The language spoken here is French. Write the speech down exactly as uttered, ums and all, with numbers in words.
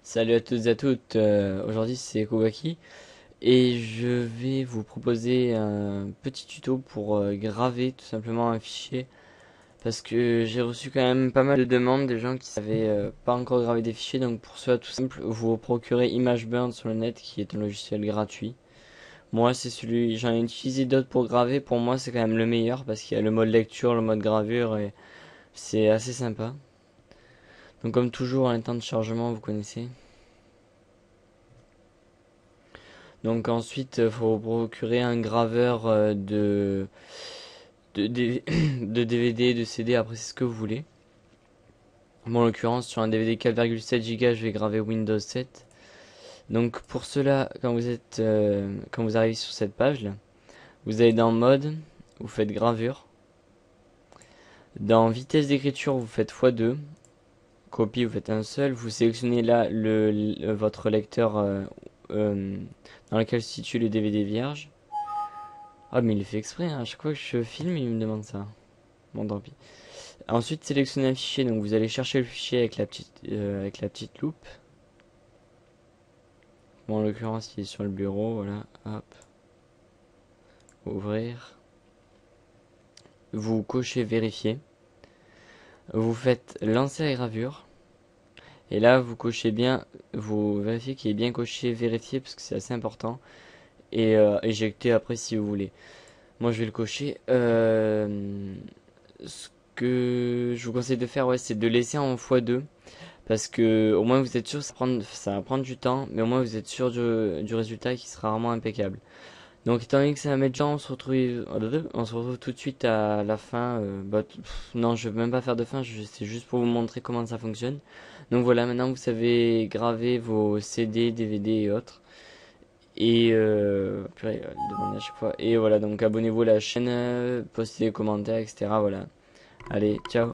Salut à tous et à toutes, euh, aujourd'hui c'est Kowaki et je vais vous proposer un petit tuto pour euh, graver tout simplement un fichier parce que j'ai reçu quand même pas mal de demandes des gens qui savaient euh, pas encore graver des fichiers. Donc pour cela, tout simple, vous vous procurez ImageBurn sur le net qui est un logiciel gratuit. Moi c'est celui, j'en ai utilisé d'autres pour graver, pour moi c'est quand même le meilleur parce qu'il y a le mode lecture, le mode gravure et c'est assez sympa. Donc comme toujours, un temps de chargement, vous connaissez. Donc ensuite, il faut procurer un graveur euh, de, de, D- de D V D, de C D, après c'est ce que vous voulez. Moi en l'occurrence sur un D V D quatre virgule sept giga, je vais graver Windows sept. Donc pour cela, quand vous êtes, euh, quand vous arrivez sur cette page là, vous allez dans mode, vous faites gravure. Dans vitesse d'écriture, vous faites fois deux. Copie, vous faites un seul. Vous sélectionnez là le, le- votre lecteur euh, euh, dans lequel se situe le D V D vierge. Ah mais il est fait exprès, hein. À chaque fois que je filme, il me demande ça. Bon, tant pis. Ensuite, sélectionnez un fichier. Donc, vous allez chercher le fichier avec la petite, euh, avec la petite loupe. Bon, en l'occurrence, il est sur le bureau. Voilà. Hop. Ouvrir. Vous cochez vérifier. Vous faites lancer la gravure. Et là, vous cochez bien. Vous vérifiez qu'il est bien coché vérifier parce que c'est assez important. Et euh, éjecter après si vous voulez. Moi, je vais le cocher. Euh, ce que je vous conseille de faire, ouais, c'est de laisser en fois deux. Parce que au moins vous êtes sûr, ça, prend- ça va prendre du temps, mais au moins vous êtes sûr du, du résultat qui sera vraiment impeccable. Donc étant donné que ça va mettre du temps, on se retrouve, on se retrouve tout de suite à la fin. Euh, bah, pff, non, je vais même pas faire de fin, je- c'est juste pour vous montrer comment ça fonctionne. Donc voilà, maintenant vous savez graver vos C D, D V D et autres. Et euh, purée, euh, demander à chaque fois. Et voilà, donc abonnez-vous à la chaîne, euh, postez des commentaires, et cetera. Voilà. Allez, ciao.